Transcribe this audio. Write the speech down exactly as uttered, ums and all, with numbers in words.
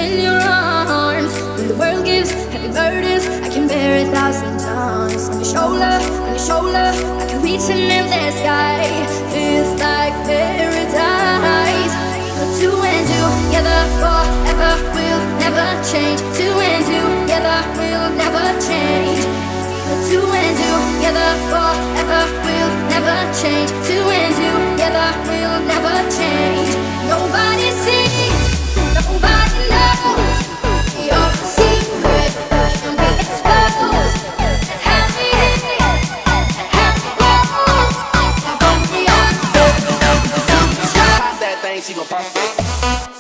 in your arms. When the world gives heavy burdens, I can bear a thousand tons. On your shoulder, on your shoulder, I can reach an endless sky. Feels like paradise. But two and two together forever will never change. Two and two together will never change. But two and two together forever will never change. Two and two together will never change. Nobody sees, nobody knows. Your secret can be exposed. And how we live, and how we grow. Only on the that thing she gon' pop.